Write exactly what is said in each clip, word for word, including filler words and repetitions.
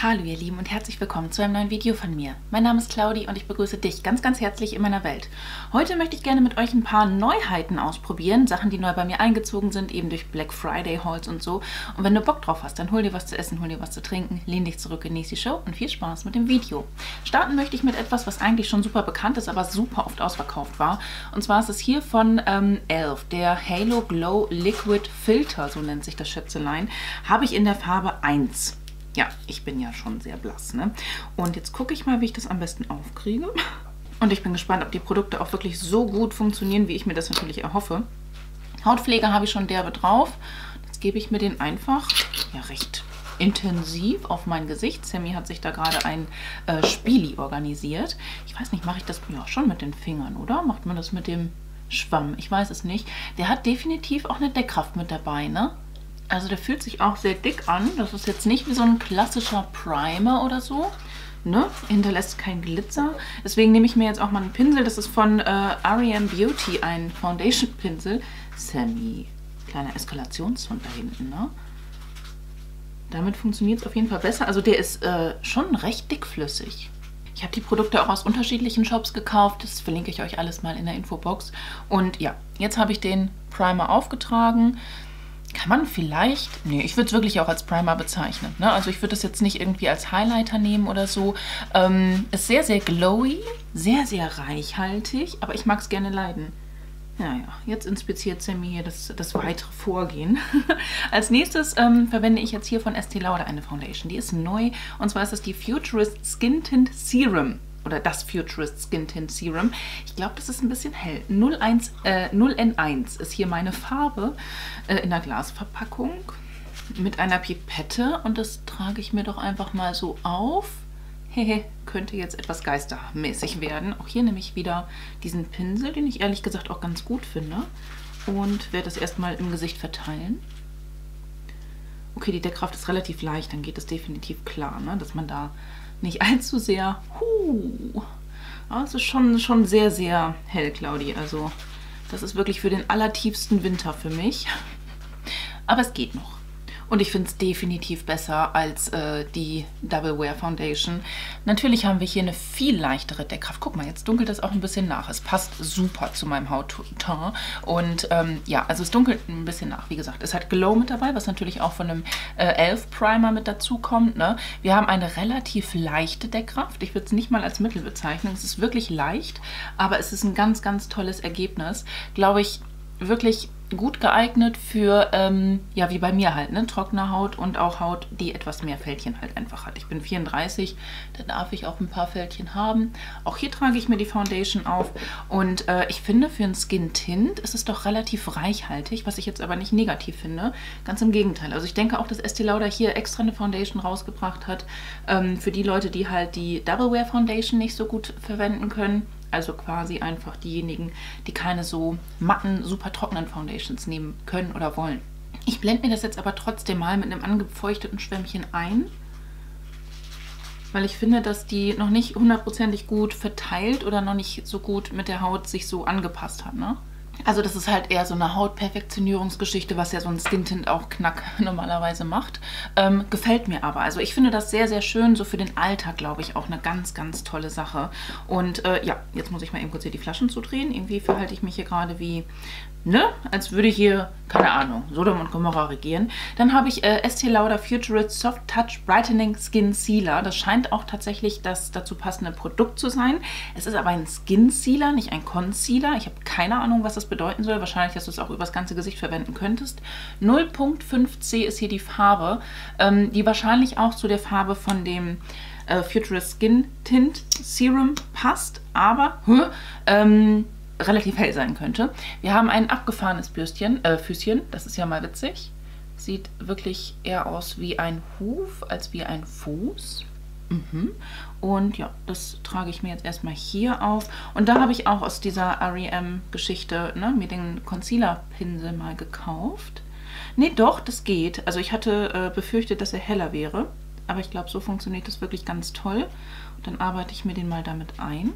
Hallo ihr Lieben und herzlich willkommen zu einem neuen Video von mir. Mein Name ist Claudi und ich begrüße dich ganz ganz herzlich in meiner Welt. Heute möchte ich gerne mit euch ein paar Neuheiten ausprobieren, Sachen, die neu bei mir eingezogen sind, eben durch Black Friday Hauls und so. Und wenn du Bock drauf hast, dann hol dir was zu essen, hol dir was zu trinken, lehn dich zurück, genieß die Show und viel Spaß mit dem Video. Starten möchte ich mit etwas, was eigentlich schon super bekannt ist, aber super oft ausverkauft war. Und zwar ist es hier von ähm, e l f, der Halo Glow Liquid Filter, so nennt sich das Schätzelein, habe ich in der Farbe eins. Ja, ich bin ja schon sehr blass, ne? Und jetzt gucke ich mal, wie ich das am besten aufkriege. Und ich bin gespannt, ob die Produkte auch wirklich so gut funktionieren, wie ich mir das natürlich erhoffe. Hautpflege habe ich schon derbe drauf. Jetzt gebe ich mir den einfach, ja, recht intensiv auf mein Gesicht. Sammy hat sich da gerade ein äh, Spieli organisiert. Ich weiß nicht, mache ich das ja schon mit den Fingern, oder? Macht man das mit dem Schwamm? Ich weiß es nicht. Der hat definitiv auch eine Deckkraft mit dabei, ne? Also der fühlt sich auch sehr dick an. Das ist jetzt nicht wie so ein klassischer Primer oder so. Ne? Hinterlässt kein Glitzer. Deswegen nehme ich mir jetzt auch mal einen Pinsel. Das ist von äh, R E M Beauty, ein Foundation-Pinsel. Sammy, kleiner Eskalationshund da hinten, ne? Damit funktioniert es auf jeden Fall besser. Also der ist äh, schon recht dickflüssig. Ich habe die Produkte auch aus unterschiedlichen Shops gekauft. Das verlinke ich euch alles mal in der Infobox. Und ja, jetzt habe ich den Primer aufgetragen. Kann man vielleicht, nee, ich würde es wirklich auch als Primer bezeichnen, ne? Also ich würde das jetzt nicht irgendwie als Highlighter nehmen oder so. Ähm, ist sehr, sehr glowy, sehr, sehr reichhaltig, aber ich mag es gerne leiden. Naja, jetzt inspiziert Sammy hier das, das weitere Vorgehen. Als nächstes ähm, verwende ich jetzt hier von Estee Lauder eine Foundation. Die ist neu und zwar ist es die Futurist Skin Tint Serum. Oder das Futurist Skin Tint Serum. Ich glaube, das ist ein bisschen hell. null N eins ist hier meine Farbe äh, in der Glasverpackung mit einer Pipette. Und das trage ich mir doch einfach mal so auf. Hehe, könnte jetzt etwas geistermäßig werden. Auch hier nehme ich wieder diesen Pinsel, den ich ehrlich gesagt auch ganz gut finde. Und werde das erstmal im Gesicht verteilen. Okay, die Deckkraft ist relativ leicht, dann geht es definitiv klar, ne, dass man da nicht allzu sehr... Huh, das ist schon, schon sehr, sehr hell, Claudi. Also das ist wirklich für den allertiefsten Winter für mich. Aber es geht noch. Und ich finde es definitiv besser als äh, die Double Wear Foundation. Natürlich haben wir hier eine viel leichtere Deckkraft. Guck mal, jetzt dunkelt das auch ein bisschen nach. Es passt super zu meinem Hautton. Und ähm, ja, also es dunkelt ein bisschen nach. Wie gesagt, es hat Glow mit dabei, was natürlich auch von einem äh, e l f Primer mit dazu kommt, ne? Wir haben eine relativ leichte Deckkraft. Ich würde es nicht mal als Mittel bezeichnen. Es ist wirklich leicht, aber es ist ein ganz, ganz tolles Ergebnis. Glaube ich, wirklich gut geeignet für, ähm, ja, wie bei mir halt, ne, trockene Haut und auch Haut, die etwas mehr Fältchen halt einfach hat. Ich bin vierunddreißig, da darf ich auch ein paar Fältchen haben. Auch hier trage ich mir die Foundation auf und äh, ich finde, für einen Skin Tint ist es doch relativ reichhaltig, was ich jetzt aber nicht negativ finde. Ganz im Gegenteil. Also ich denke auch, dass Estee Lauder hier extra eine Foundation rausgebracht hat, ähm, für die Leute, die halt die Double Wear Foundation nicht so gut verwenden können. Also quasi einfach diejenigen, die keine so matten, super trockenen Foundations nehmen können oder wollen. Ich blende mir das jetzt aber trotzdem mal mit einem angefeuchteten Schwämmchen ein, weil ich finde, dass die noch nicht hundertprozentig gut verteilt oder noch nicht so gut mit der Haut sich so angepasst hat, ne? Also das ist halt eher so eine Hautperfektionierungsgeschichte, was ja so ein Skin Tint auch knack normalerweise macht. Ähm, gefällt mir aber. Also ich finde das sehr, sehr schön. So für den Alltag, glaube ich, auch eine ganz, ganz tolle Sache. Und äh, ja, jetzt muss ich mal eben kurz hier die Flaschen zudrehen. Irgendwie verhalte ich mich hier gerade wie, ne, als würde hier, keine Ahnung, Sodom und Gomorra regieren. Dann habe ich äh, Estee Lauder Futurist Soft Touch Brightening Skin Sealer. Das scheint auch tatsächlich das dazu passende Produkt zu sein. Es ist aber ein Skin Sealer, nicht ein Concealer. Ich habe keine Ahnung, was das bedeuten soll. Wahrscheinlich, dass du es auch über das ganze Gesicht verwenden könntest. null Punkt fünf C ist hier die Farbe, ähm, die wahrscheinlich auch zu der Farbe von dem äh, Futurist Skin Tint Serum passt, aber huh, ähm, relativ hell sein könnte. Wir haben ein abgefahrenes Bürstchen, äh, Füßchen, das ist ja mal witzig. Sieht wirklich eher aus wie ein Huf als wie ein Fuß. Mhm. Und ja, das trage ich mir jetzt erstmal hier auf. Und da habe ich auch aus dieser R E M-Geschichte, ne, mir den Concealer-Pinsel mal gekauft. Nee, doch, das geht. Also ich hatte äh, befürchtet, dass er heller wäre. Aber ich glaube, so funktioniert das wirklich ganz toll. Und dann arbeite ich mir den mal damit ein.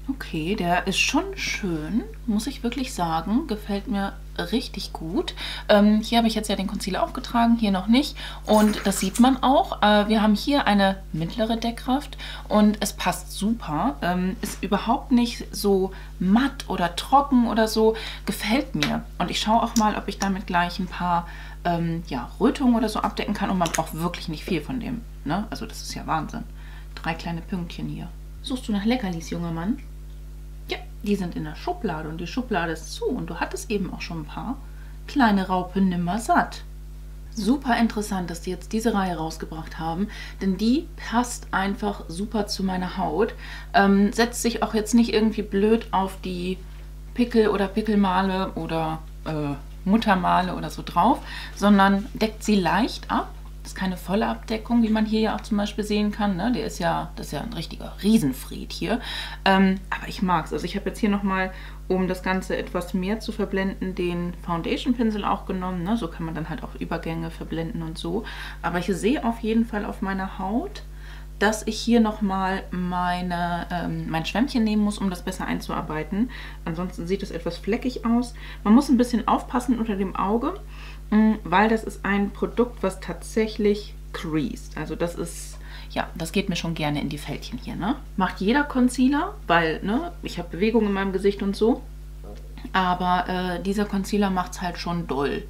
Okay, der ist schon schön, muss ich wirklich sagen. Gefällt mir richtig gut. Ähm, hier habe ich jetzt ja den Concealer aufgetragen, hier noch nicht. Und das sieht man auch. Äh, wir haben hier eine mittlere Deckkraft und es passt super. Ähm, ist überhaupt nicht so matt oder trocken oder so. Gefällt mir. Und ich schaue auch mal, ob ich damit gleich ein paar ähm, ja, Rötungen oder so abdecken kann. Und man braucht wirklich nicht viel von dem. Ne? Also das ist ja Wahnsinn. Drei kleine Pünktchen hier. Suchst du nach Leckerlis, junger Mann? Ja, die sind in der Schublade und die Schublade ist zu und du hattest eben auch schon ein paar. Kleine Raupe nimmer satt. Super interessant, dass die jetzt diese Reihe rausgebracht haben, denn die passt einfach super zu meiner Haut. Ähm, setzt sich auch jetzt nicht irgendwie blöd auf die Pickel oder Pickelmale oder äh, Muttermale oder so drauf, sondern deckt sie leicht ab. Das ist keine volle Abdeckung, wie man hier ja auch zum Beispiel sehen kann. Ne? Der ist ja, das ist ja ein richtiger Riesenfried hier. Ähm, aber ich mag es. Also ich habe jetzt hier nochmal, um das Ganze etwas mehr zu verblenden, den Foundation-Pinsel auch genommen. Ne? So kann man dann halt auch Übergänge verblenden und so. Aber ich sehe auf jeden Fall auf meiner Haut, dass ich hier nochmal meine, ähm, mein Schwämmchen nehmen muss, um das besser einzuarbeiten. Ansonsten sieht es etwas fleckig aus. Man muss ein bisschen aufpassen unter dem Auge, weil das ist ein Produkt, was tatsächlich creased. Also das ist, ja, das geht mir schon gerne in die Fältchen hier, ne? Macht jeder Concealer, weil, ne, ich habe Bewegung in meinem Gesicht und so. Aber äh, dieser Concealer macht es halt schon doll.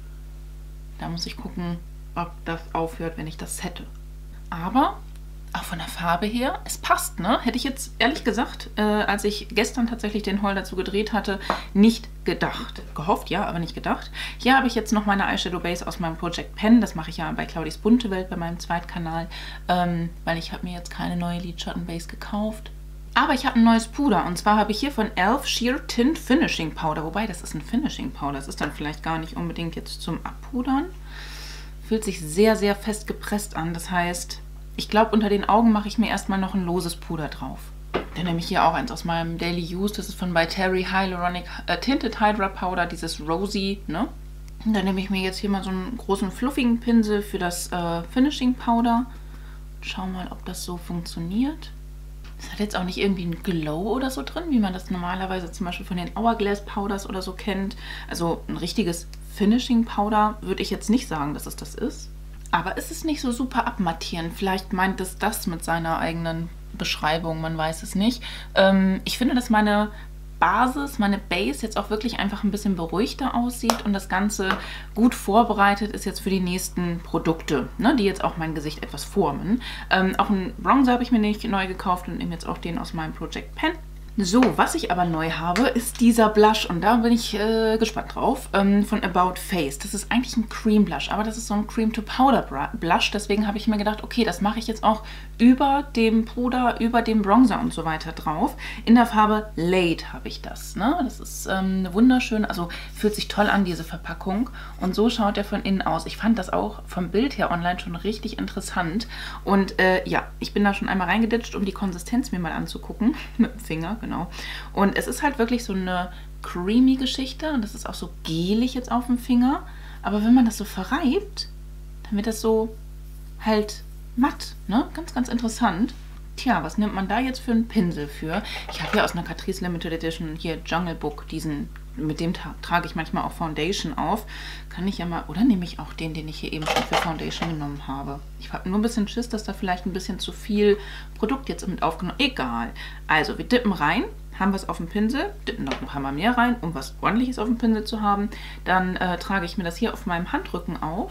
Da muss ich gucken, ob das aufhört, wenn ich das sette. Aber auch von der Farbe her, es passt, ne? Hätte ich jetzt ehrlich gesagt, äh, als ich gestern tatsächlich den Haul dazu gedreht hatte, nicht gedacht. Gehofft, ja, aber nicht gedacht. Hier habe ich jetzt noch meine Eyeshadow Base aus meinem Project Pen. Das mache ich ja bei Claudis Bunte Welt, bei meinem Zweitkanal, ähm, weil ich habe mir jetzt keine neue Lidschattenbase gekauft. Aber ich habe ein neues Puder und zwar habe ich hier von e l f Sheer Tint Finishing Powder. Wobei, das ist ein Finishing Powder. Das ist dann vielleicht gar nicht unbedingt jetzt zum Abpudern. Fühlt sich sehr, sehr fest gepresst an. Das heißt, ich glaube, unter den Augen mache ich mir erstmal noch ein loses Puder drauf. Dann nehme ich hier auch eins aus meinem Daily Use. Das ist von By Terry Hyaluronic äh, Tinted Hydra Powder, dieses Rosy, ne? Und dann nehme ich mir jetzt hier mal so einen großen fluffigen Pinsel für das äh, Finishing Powder. Schau mal, ob das so funktioniert. Das hat jetzt auch nicht irgendwie ein Glow oder so drin, wie man das normalerweise zum Beispiel von den Hourglass Powders oder so kennt. Also ein richtiges Finishing Powder würde ich jetzt nicht sagen, dass es das ist. Aber es ist nicht so super abmattierend. Vielleicht meint es das mit seiner eigenen Beschreibung, man weiß es nicht. Ähm, ich finde, dass meine Basis, meine Base jetzt auch wirklich einfach ein bisschen beruhigter aussieht und das Ganze gut vorbereitet ist jetzt für die nächsten Produkte, ne, die jetzt auch mein Gesicht etwas formen. Ähm, auch einen Bronzer habe ich mir nicht neu gekauft und nehme jetzt auch den aus meinem Project Pen. So, was ich aber neu habe, ist dieser Blush und da bin ich äh, gespannt drauf, ähm, von About Face. Das ist eigentlich ein Cream Blush, aber das ist so ein Cream to Powder Blush, deswegen habe ich mir gedacht, okay, das mache ich jetzt auch über dem Puder, über dem Bronzer und so weiter drauf. In der Farbe Late habe ich das, ne? Das ist ähm, eine wunderschöne, also fühlt sich toll an, diese Verpackung und so schaut der von innen aus. Ich fand das auch vom Bild her online schon richtig interessant und äh, ja, ich bin da schon einmal reingeditscht, um die Konsistenz mir mal anzugucken, mit dem Finger, genau. Und es ist halt wirklich so eine creamy Geschichte und das ist auch so gelig jetzt auf dem Finger. Aber wenn man das so verreibt, dann wird das so halt matt, ne? Ganz, ganz interessant. Tja, was nimmt man da jetzt für einen Pinsel für? Ich habe hier aus einer Catrice Limited Edition hier Jungle Book, diesen, mit dem tra trage ich manchmal auch Foundation auf. Kann ich ja mal, oder nehme ich auch den, den ich hier eben schon für Foundation genommen habe? Ich habe nur ein bisschen Schiss, dass da vielleicht ein bisschen zu viel Produkt jetzt mit aufgenommen. Egal. Also, wir dippen rein. Haben wir es auf dem Pinsel, dippen noch ein paar Mal mehr rein, um was Ordentliches auf dem Pinsel zu haben. Dann äh, trage ich mir das hier auf meinem Handrücken auf.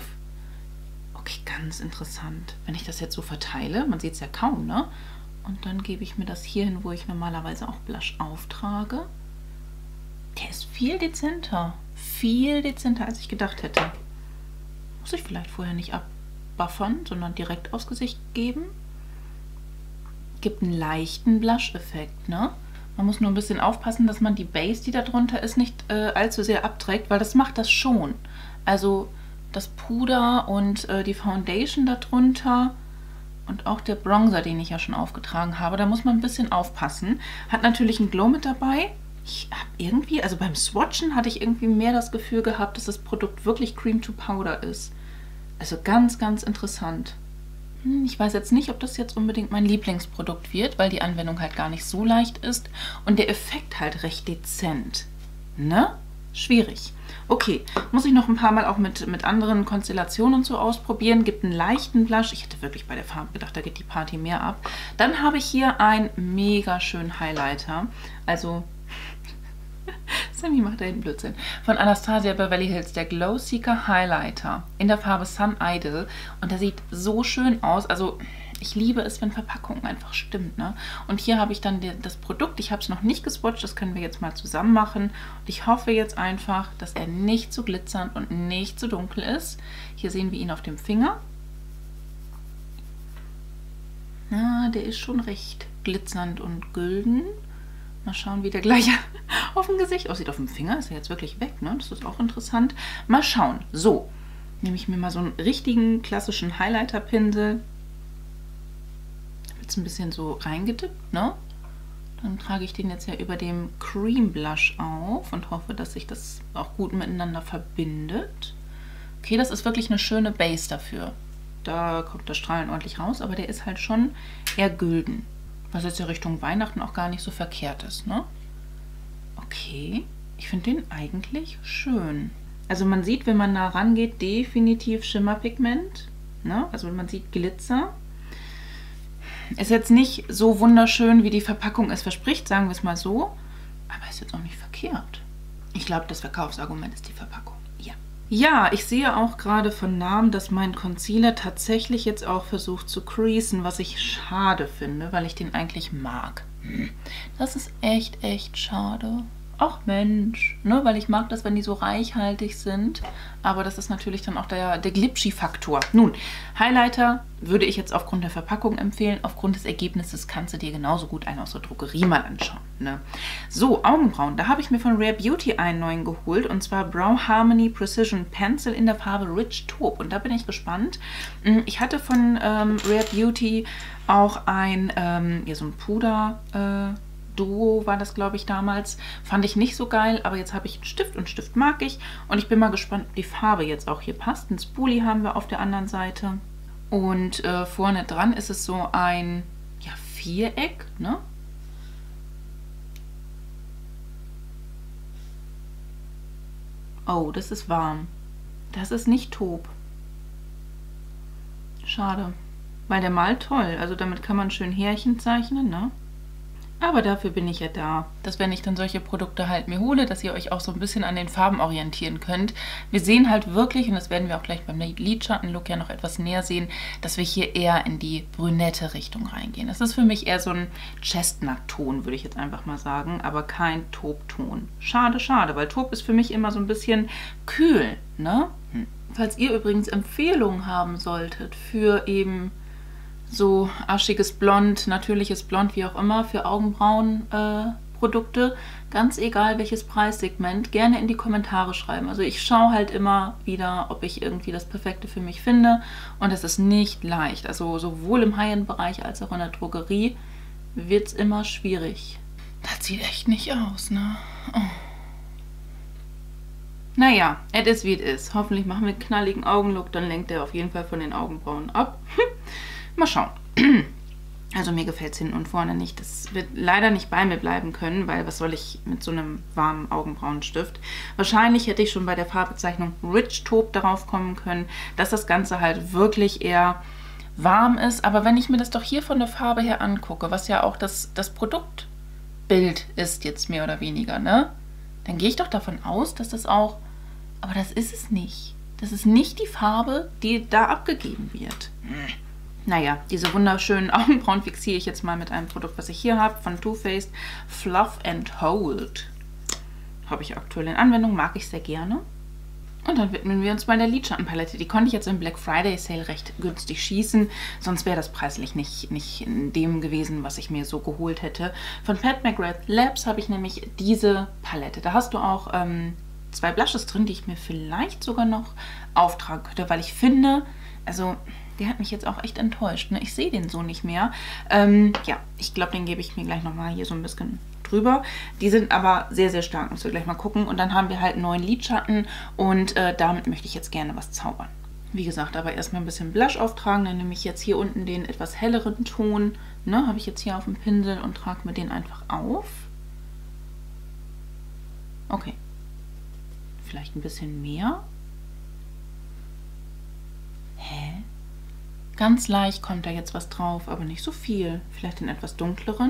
Okay, ganz interessant. Wenn ich das jetzt so verteile, man sieht es ja kaum, ne? Und dann gebe ich mir das hier hin, wo ich normalerweise auch Blush auftrage. Der ist viel dezenter. Viel dezenter, als ich gedacht hätte. Muss ich vielleicht vorher nicht abbuffern, sondern direkt aufs Gesicht geben. Gibt einen leichten Blush-Effekt, ne? Man muss nur ein bisschen aufpassen, dass man die Base, die da drunter ist, nicht äh, allzu sehr abträgt, weil das macht das schon. Also das Puder und äh, die Foundation darunter und auch der Bronzer, den ich ja schon aufgetragen habe, da muss man ein bisschen aufpassen. Hat natürlich einen Glow mit dabei. Ich habe irgendwie, also beim Swatchen hatte ich irgendwie mehr das Gefühl gehabt, dass das Produkt wirklich Cream to Powder ist. Also ganz, ganz interessant. Ich weiß jetzt nicht, ob das jetzt unbedingt mein Lieblingsprodukt wird, weil die Anwendung halt gar nicht so leicht ist und der Effekt halt recht dezent. Ne? Schwierig. Okay, muss ich noch ein paar Mal auch mit, mit anderen Konstellationen und so ausprobieren. Gibt einen leichten Blush. Ich hätte wirklich bei der Farbe gedacht, da geht die Party mehr ab. Dann habe ich hier einen mega schönen Highlighter. Also, Sammy macht da hinten Blödsinn. Von Anastasia Beverly Hills, der Glow Seeker Highlighter in der Farbe Sun Idol. Und der sieht so schön aus. Also, ich liebe es, wenn Verpackung einfach stimmt, ne? Und hier habe ich dann das Produkt. Ich habe es noch nicht geswatcht, das können wir jetzt mal zusammen machen. Und ich hoffe jetzt einfach, dass er nicht zu glitzernd und nicht zu dunkel ist. Hier sehen wir ihn auf dem Finger. Ja, der ist schon recht glitzernd und gülden. Mal schauen, wie der gleich auf dem Gesicht aussieht. Auf dem Finger ist er jetzt wirklich weg, ne? Das ist auch interessant. Mal schauen. So, nehme ich mir mal so einen richtigen klassischen Highlighter-Pinsel. Jetzt ein bisschen so reingedippt, ne? Dann trage ich den jetzt ja über dem Cream Blush auf und hoffe, dass sich das auch gut miteinander verbindet. Okay, das ist wirklich eine schöne Base dafür. Da kommt das Strahlen ordentlich raus, aber der ist halt schon eher gülden. Was jetzt ja Richtung Weihnachten auch gar nicht so verkehrt ist, ne? Okay, ich finde den eigentlich schön. Also man sieht, wenn man nah rangeht, definitiv Schimmerpigment, ne? Also man sieht Glitzer. Ist jetzt nicht so wunderschön, wie die Verpackung es verspricht, sagen wir es mal so. Aber ist jetzt auch nicht verkehrt. Ich glaube, das Verkaufsargument ist die Verpackung. Ja. Ja, ich sehe auch gerade von Namen, dass mein Concealer tatsächlich jetzt auch versucht zu creasen, was ich schade finde, weil ich den eigentlich mag. Das ist echt, echt schade. Ach Mensch, ne, weil ich mag das, wenn die so reichhaltig sind. Aber das ist natürlich dann auch der, der Glitchy-Faktor. Nun, Highlighter würde ich jetzt aufgrund der Verpackung empfehlen. Aufgrund des Ergebnisses kannst du dir genauso gut einen aus der Drogerie mal anschauen. Ne? So, Augenbrauen. Da habe ich mir von Rare Beauty einen neuen geholt. Und zwar Brow Harmony Precision Pencil in der Farbe Rich Taupe. Und da bin ich gespannt. Ich hatte von ähm, Rare Beauty auch ein, ähm, ja, so ein Puder, äh, Duo war das, glaube ich, damals. Fand ich nicht so geil, aber jetzt habe ich einen Stift und Stift mag ich. Und ich bin mal gespannt, ob die Farbe jetzt auch hier passt. Ein Spoolie haben wir auf der anderen Seite. Und äh, vorne dran ist es so ein, ja, Viereck, ne? Oh, das ist warm. Das ist nicht Taupe. Schade. Weil der malt toll. Also damit kann man schön Härchen zeichnen, ne? Aber dafür bin ich ja da, dass wenn ich dann solche Produkte halt mir hole, dass ihr euch auch so ein bisschen an den Farben orientieren könnt. Wir sehen halt wirklich, und das werden wir auch gleich beim Lidschattenlook ja noch etwas näher sehen, dass wir hier eher in die brünette Richtung reingehen. Das ist für mich eher so ein Chestnut-Ton, würde ich jetzt einfach mal sagen, aber kein Taupe-Ton. Schade, schade, weil Taupe ist für mich immer so ein bisschen kühl, ne? Hm. Falls ihr übrigens Empfehlungen haben solltet für eben so aschiges Blond, natürliches Blond, wie auch immer, für Augenbrauenprodukte, äh, ganz egal welches Preissegment, gerne in die Kommentare schreiben. Also ich schaue halt immer wieder, ob ich irgendwie das Perfekte für mich finde und es ist nicht leicht. Also sowohl im High-End-Bereich als auch in der Drogerie wird es immer schwierig. Das sieht echt nicht aus, ne? Oh. Naja, it is wie it is. Hoffentlich machen wir einen knalligen Augenlook, dann lenkt er auf jeden Fall von den Augenbrauen ab. Mal schauen. Also mir gefällt es hinten und vorne nicht. Das wird leider nicht bei mir bleiben können, weil was soll ich mit so einem warmen Augenbrauenstift? Wahrscheinlich hätte ich schon bei der Farbbezeichnung Rich Taupe darauf kommen können, dass das Ganze halt wirklich eher warm ist. Aber wenn ich mir das doch hier von der Farbe her angucke, was ja auch das, das Produktbild ist jetzt mehr oder weniger, ne? Dann gehe ich doch davon aus, dass das auch... Aber das ist es nicht. Das ist nicht die Farbe, die da abgegeben wird. Naja, diese wunderschönen Augenbrauen fixiere ich jetzt mal mit einem Produkt, was ich hier habe, von Too Faced, Fluff and Hold. Habe ich aktuell in Anwendung, mag ich sehr gerne. Und dann widmen wir uns mal der Lidschattenpalette. Die konnte ich jetzt im Black Friday Sale recht günstig schießen, sonst wäre das preislich nicht, nicht in dem gewesen, was ich mir so geholt hätte. Von Pat McGrath Labs habe ich nämlich diese Palette. Da hast du auch ähm, zwei Blushes drin, die ich mir vielleicht sogar noch auftragen könnte, weil ich finde, also... Der hat mich jetzt auch echt enttäuscht. Ne? Ich sehe den so nicht mehr. Ähm, ja, ich glaube, den gebe ich mir gleich nochmal hier so ein bisschen drüber. Die sind aber sehr, sehr stark. Müssen wir gleich mal gucken. Und dann haben wir halt neuen Lidschatten und äh, damit möchte ich jetzt gerne was zaubern. Wie gesagt, aber erstmal ein bisschen Blush auftragen. Dann nehme ich jetzt hier unten den etwas helleren Ton. Ne, habe ich jetzt hier auf dem Pinsel und trage mir den einfach auf. Okay. Vielleicht ein bisschen mehr. Hä? Ganz leicht kommt da jetzt was drauf, aber nicht so viel. Vielleicht den etwas dunkleren.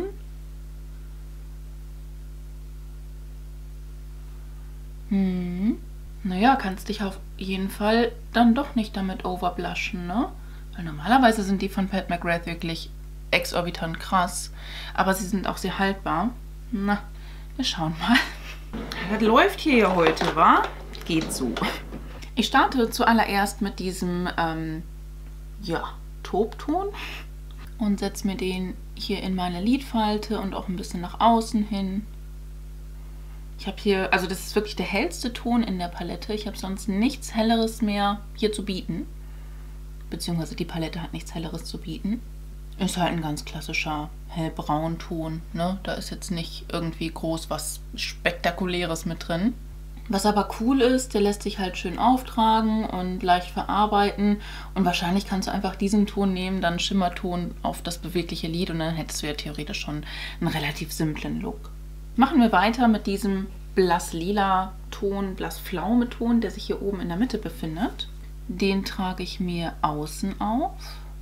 Hm. Naja, kannst dich auf jeden Fall dann doch nicht damit overblushen, ne? Weil normalerweise sind die von Pat McGrath wirklich exorbitant krass. Aber sie sind auch sehr haltbar. Na, wir schauen mal. Das läuft hier ja heute, wa? Geht so. Ich starte zuallererst mit diesem, ähm, ja, Taubton und setze mir den hier in meine Lidfalte und auch ein bisschen nach außen hin. Ich habe hier, also das ist wirklich der hellste Ton in der Palette. Ich habe sonst nichts Helleres mehr hier zu bieten. Beziehungsweise die Palette hat nichts Helleres zu bieten. Ist halt ein ganz klassischer hellbraunton, ne? Da ist jetzt nicht irgendwie groß was Spektakuläres mit drin. Was aber cool ist, der lässt sich halt schön auftragen und leicht verarbeiten. Und wahrscheinlich kannst du einfach diesen Ton nehmen, dann Schimmerton auf das bewegliche Lid und dann hättest du ja theoretisch schon einen relativ simplen Look. Machen wir weiter mit diesem blass-lila Ton, blass-pflaume Ton, der sich hier oben in der Mitte befindet. Den trage ich mir außen auf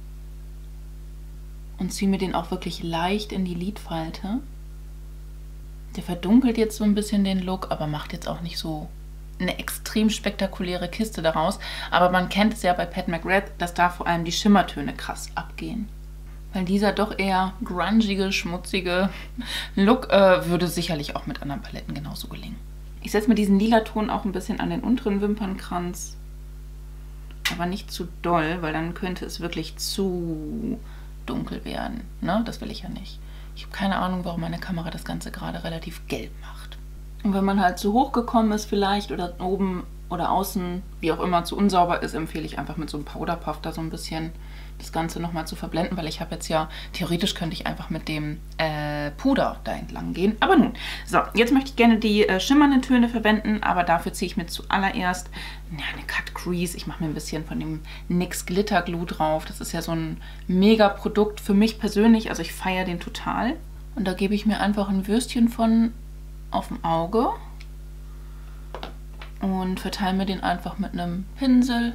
und ziehe mir den auch wirklich leicht in die Lidfalte. Der verdunkelt jetzt so ein bisschen den Look, aber macht jetzt auch nicht so eine extrem spektakuläre Kiste daraus. Aber man kennt es ja bei Pat McGrath, dass da vor allem die Schimmertöne krass abgehen. Weil dieser doch eher grungige, schmutzige Look äh, würde sicherlich auch mit anderen Paletten genauso gelingen. Ich setze mir diesen lila Ton auch ein bisschen an den unteren Wimpernkranz. Aber nicht zu doll, weil dann könnte es wirklich zu dunkel werden. Ne? Das will ich ja nicht. Ich habe keine Ahnung, warum meine Kamera das Ganze gerade relativ gelb macht. Und wenn man halt zu hoch gekommen ist vielleicht oder oben oder außen, wie auch immer, zu unsauber ist, empfehle ich einfach mit so einem Powderpuff da so ein bisschen das Ganze nochmal zu verblenden, weil ich habe jetzt ja, theoretisch könnte ich einfach mit dem äh, Puder da entlang gehen. Aber nun, so, jetzt möchte ich gerne die äh, schimmernden Töne verwenden, aber dafür ziehe ich mir zuallererst ja, eine Cut Crease. Ich mache mir ein bisschen von dem N Y X Glitter Glue drauf. Das ist ja so ein mega Produkt für mich persönlich, also ich feiere den total. Und da gebe ich mir einfach ein Würstchen von auf dem Auge und verteile mir den einfach mit einem Pinsel.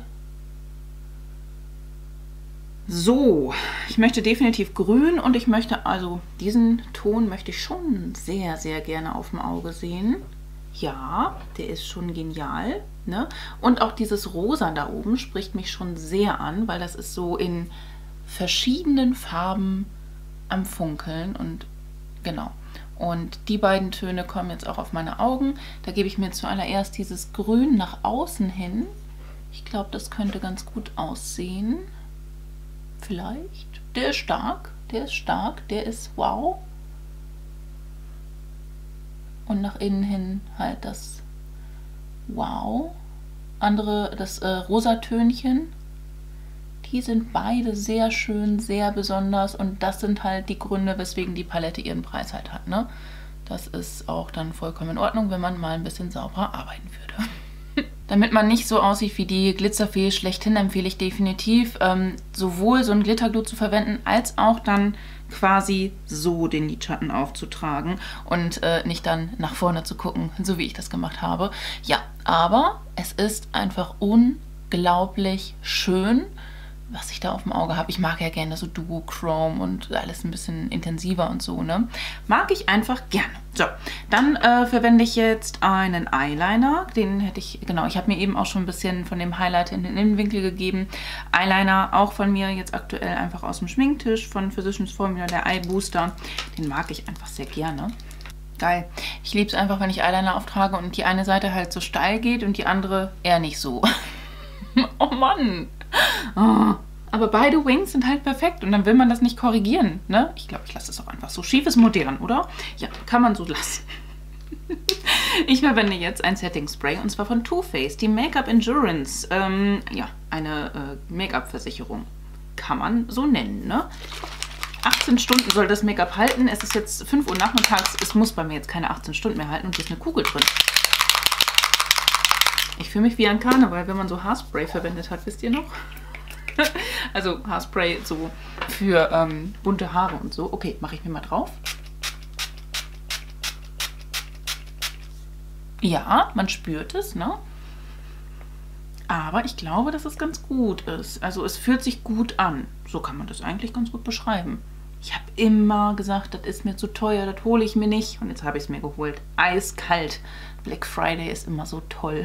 So, ich möchte definitiv grün und ich möchte, also diesen Ton möchte ich schon sehr, sehr gerne auf dem Auge sehen. Ja, der ist schon genial, ne? Und auch dieses Rosa da oben spricht mich schon sehr an, weil das ist so in verschiedenen Farben am Funkeln und genau. Und die beiden Töne kommen jetzt auch auf meine Augen. Da gebe ich mir zuallererst dieses Grün nach außen hin. Ich glaube, das könnte ganz gut aussehen. Vielleicht. Der ist stark. Der ist stark. Der ist wow. Und nach innen hin halt das wow. Andere, das äh, Rosatönchen. Die sind beide sehr schön, sehr besonders. Und das sind halt die Gründe, weswegen die Palette ihren Preis halt hat. Ne? Das ist auch dann vollkommen in Ordnung, wenn man mal ein bisschen sauberer arbeiten würde. Damit man nicht so aussieht wie die Glitzerfee schlechthin, empfehle ich definitiv, ähm, sowohl so ein Glitterglue zu verwenden, als auch dann quasi so den Lidschatten aufzutragen und äh, nicht dann nach vorne zu gucken, so wie ich das gemacht habe. Ja, aber es ist einfach unglaublich schön, was ich da auf dem Auge habe. Ich mag ja gerne so Duochrome und alles ein bisschen intensiver und so, ne? Mag ich einfach gerne. So, dann äh, verwende ich jetzt einen Eyeliner. Den hätte ich, genau, ich habe mir eben auch schon ein bisschen von dem Highlighter in den Innenwinkel gegeben. Eyeliner auch von mir jetzt aktuell einfach aus dem Schminktisch von Physicians Formula, der Eye Booster. Den mag ich einfach sehr gerne. Geil. Ich liebe es einfach, wenn ich Eyeliner auftrage und die eine Seite halt so steil geht und die andere eher nicht so. Oh Mann! Oh, aber beide Wings sind halt perfekt und dann will man das nicht korrigieren, ne? Ich glaube, ich lasse es auch einfach so. Schief ist modern, oder? Ja, kann man so lassen. Ich verwende jetzt ein Setting Spray und zwar von Too Faced, die Make-up Endurance. Ähm, ja, eine äh, Make-up-Versicherung. Kann man so nennen, ne? achtzehn Stunden soll das Make-up halten. Es ist jetzt fünf Uhr nachmittags. Es muss bei mir jetzt keine achtzehn Stunden mehr halten und hier ist eine Kugel drin. Ich fühle mich wie an Karneval, wenn man so Haarspray verwendet hat, wisst ihr noch? Also Haarspray so für ähm, bunte Haare und so. Okay, mache ich mir mal drauf. Ja, man spürt es, ne? Aber ich glaube, dass es ganz gut ist. Also es fühlt sich gut an. So kann man das eigentlich ganz gut beschreiben. Ich habe immer gesagt, das ist mir zu teuer, das hole ich mir nicht. Und jetzt habe ich es mir geholt. Eiskalt. Black Friday ist immer so toll.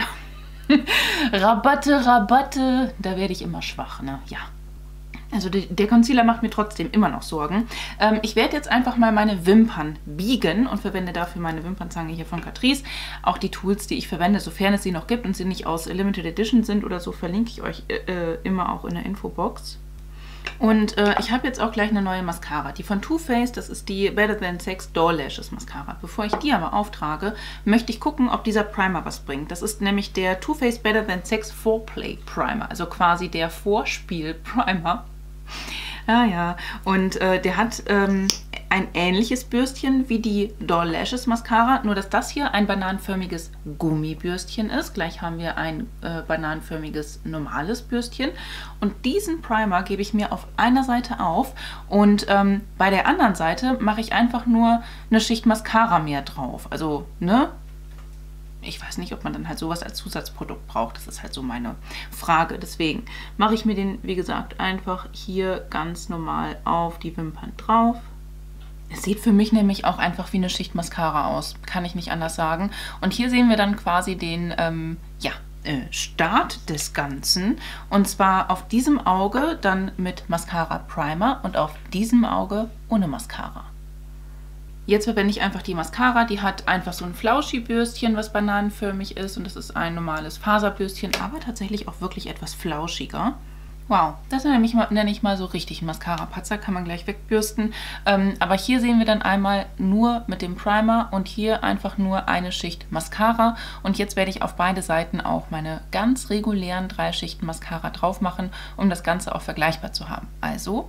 Rabatte, Rabatte. Da werde ich immer schwach, ne? Ja. Also die, der Concealer macht mir trotzdem immer noch Sorgen. Ähm, ich werde jetzt einfach mal meine Wimpern biegen und verwende dafür meine Wimpernzange hier von Catrice. Auch die Tools, die ich verwende, sofern es sie noch gibt und sie nicht aus Limited Edition sind oder so, verlinke ich euch äh, immer auch in der Infobox. Und äh, ich habe jetzt auch gleich eine neue Mascara, die von Too Faced, das ist die Better Than Sex Doll Lashes Mascara. Bevor ich die aber auftrage, möchte ich gucken, ob dieser Primer was bringt. Das ist nämlich der Too Faced Better Than Sex Foreplay Primer, also quasi der Vorspiel Primer. Ah ja, und äh, der hat ähm, ein ähnliches Bürstchen wie die Doll Lashes Mascara, nur dass das hier ein bananenförmiges Gummibürstchen ist. Gleich haben wir ein äh, bananenförmiges normales Bürstchen. Und diesen Primer gebe ich mir auf einer Seite auf und ähm, bei der anderen Seite mache ich einfach nur eine Schicht Mascara mehr drauf. Also, ne? Ich weiß nicht, ob man dann halt sowas als Zusatzprodukt braucht. Das ist halt so meine Frage. Deswegen mache ich mir den, wie gesagt, einfach hier ganz normal auf die Wimpern drauf. Es sieht für mich nämlich auch einfach wie eine Schicht Mascara aus. Kann ich nicht anders sagen. Und hier sehen wir dann quasi den, ähm, ja, äh, Start des Ganzen. Und zwar auf diesem Auge dann mit Mascara Primer und auf diesem Auge ohne Mascara. Jetzt verwende ich einfach die Mascara, die hat einfach so ein Flauschi-Bürstchen, was bananenförmig ist und das ist ein normales Faserbürstchen, aber tatsächlich auch wirklich etwas flauschiger. Wow, das nenne ich mal, nenne ich mal so richtig Mascara-Patzer, kann man gleich wegbürsten. Ähm, aber hier sehen wir dann einmal nur mit dem Primer und hier einfach nur eine Schicht Mascara. Und jetzt werde ich auf beide Seiten auch meine ganz regulären drei Schichten Mascara drauf machen, um das Ganze auch vergleichbar zu haben. Also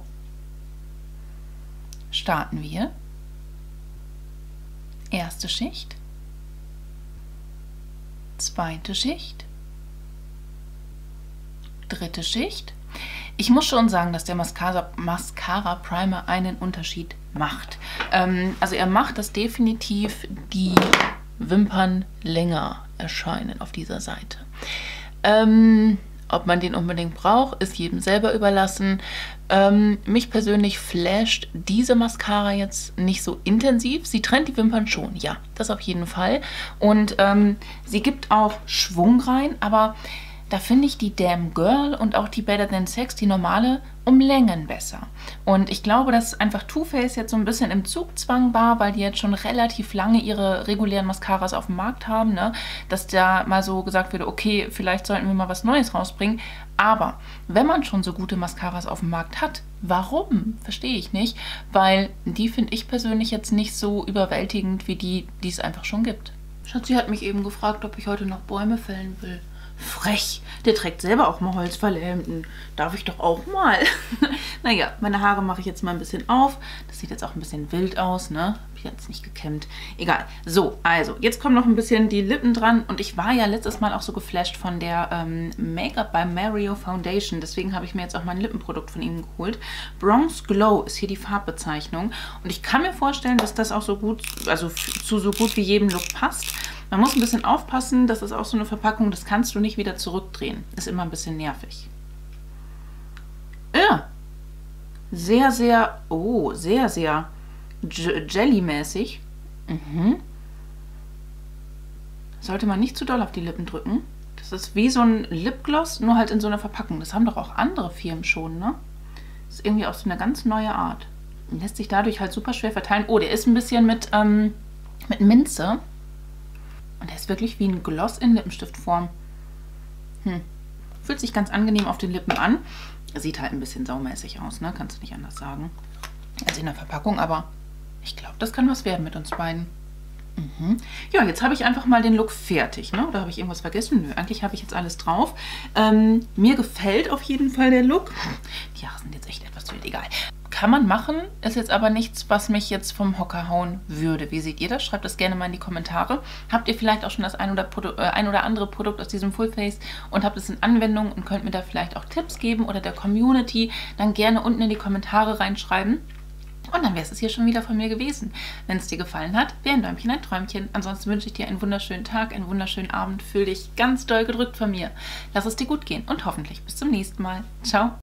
starten wir. Erste Schicht, zweite Schicht, dritte Schicht. Ich muss schon sagen, dass der Mascara, Mascara Primer einen Unterschied macht. Ähm, also er macht, dass definitiv die Wimpern länger erscheinen auf dieser Seite. Ähm, ob man den unbedingt braucht, ist jedem selber überlassen. Ähm, mich persönlich flasht diese Mascara jetzt nicht so intensiv. Sie trennt die Wimpern schon, ja, das auf jeden Fall. Und ähm, sie gibt auch Schwung rein, aber da finde ich die Damn Girl und auch die Better Than Sex, die normale, um Längen besser. Und ich glaube, dass einfach Too Faced jetzt so ein bisschen im Zugzwang war, weil die jetzt schon relativ lange ihre regulären Mascaras auf dem Markt haben, ne? Dass da mal so gesagt wurde, okay, vielleicht sollten wir mal was Neues rausbringen. Aber wenn man schon so gute Mascaras auf dem Markt hat, warum? Verstehe ich nicht, weil die finde ich persönlich jetzt nicht so überwältigend wie die, die es einfach schon gibt. Schatzi hat mich eben gefragt, ob ich heute noch Bäume fällen will. Frech, der trägt selber auch mal Holzfällerhemden. Darf ich doch auch mal. Naja, meine Haare mache ich jetzt mal ein bisschen auf. Das sieht jetzt auch ein bisschen wild aus, ne? Hab ich jetzt nicht gekämmt. Egal. So, also, jetzt kommen noch ein bisschen die Lippen dran. Und ich war ja letztes Mal auch so geflasht von der ähm, Make-up by Mario Foundation. Deswegen habe ich mir jetzt auch mein Lippenprodukt von ihnen geholt. Bronze Glow ist hier die Farbbezeichnung. Und ich kann mir vorstellen, dass das auch so gut, also zu so gut wie jedem Look passt. Man muss ein bisschen aufpassen, das ist auch so eine Verpackung, das kannst du nicht wieder zurückdrehen. Ist immer ein bisschen nervig. Ja. Sehr, sehr, oh, sehr, sehr jelly-mäßig. Mhm. Sollte man nicht zu doll auf die Lippen drücken. Das ist wie so ein Lipgloss, nur halt in so einer Verpackung. Das haben doch auch andere Firmen schon, ne? Das ist irgendwie auch so eine ganz neue Art. Lässt sich dadurch halt super schwer verteilen. Oh, der ist ein bisschen mit, ähm, mit Minze. Und der ist wirklich wie ein Gloss in Lippenstiftform. Hm. Fühlt sich ganz angenehm auf den Lippen an. Sieht halt ein bisschen saumäßig aus, ne? Kannst du nicht anders sagen. Also in der Verpackung, aber ich glaube, das kann was werden mit uns beiden. Mhm. Ja, jetzt habe ich einfach mal den Look fertig, ne? Oder habe ich irgendwas vergessen? Nö, eigentlich habe ich jetzt alles drauf. Ähm, mir gefällt auf jeden Fall der Look. Die Haare sind jetzt echt etwas zu wild, egal. kann man machen, ist jetzt aber nichts, was mich jetzt vom Hocker hauen würde. Wie seht ihr das? Schreibt das gerne mal in die Kommentare. Habt ihr vielleicht auch schon das ein oder, Produ äh, ein oder andere Produkt aus diesem Full Face und habt es in Anwendung und könnt mir da vielleicht auch Tipps geben oder der Community, dann gerne unten in die Kommentare reinschreiben. Und dann wäre es hier schon wieder von mir gewesen. Wenn es dir gefallen hat, wäre ein Däumchen ein Träumchen. Ansonsten wünsche ich dir einen wunderschönen Tag, einen wunderschönen Abend. Fühl dich ganz doll gedrückt von mir. Lass es dir gut gehen und hoffentlich bis zum nächsten Mal. Ciao!